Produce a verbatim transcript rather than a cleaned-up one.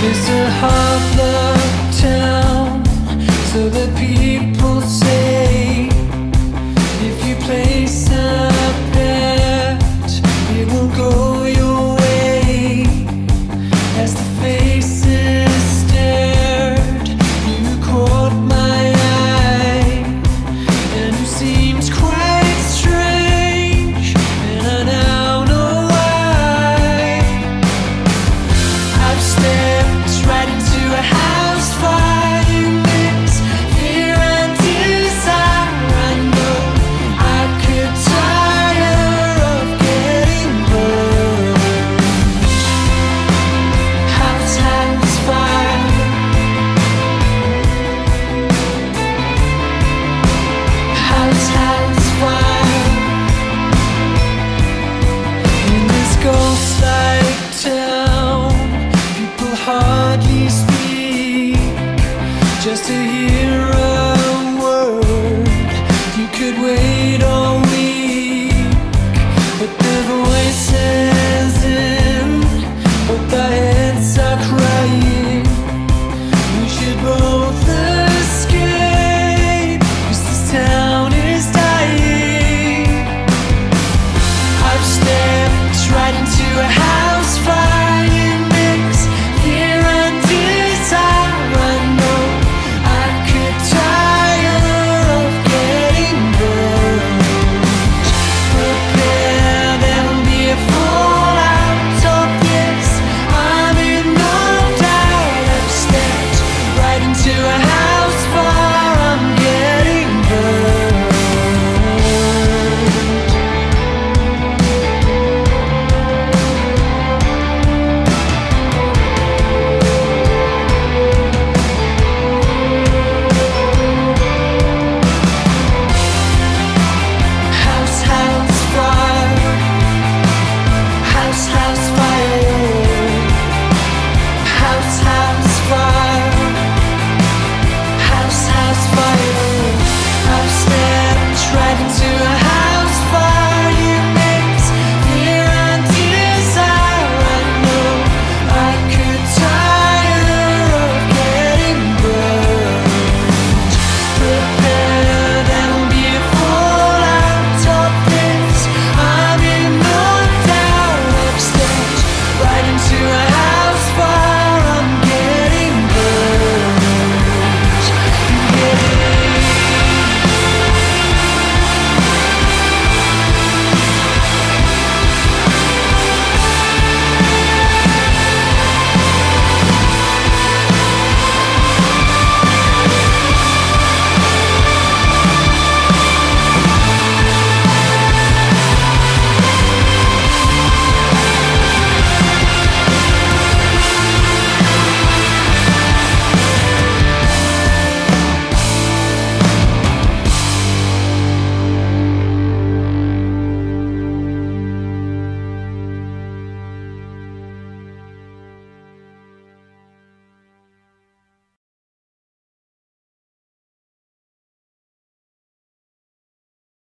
It's a hard-luck town, so the people say. If you place a bet, it will go your way. As the faces stared, you caught my eye, and you seemed quite strange, and I now know why. I've stepped right into a house fire, you mix fear and desire. I know I could tire of getting burned. House, house fire. House, house fire. In this ghost-like town, people hardly speak, just to hear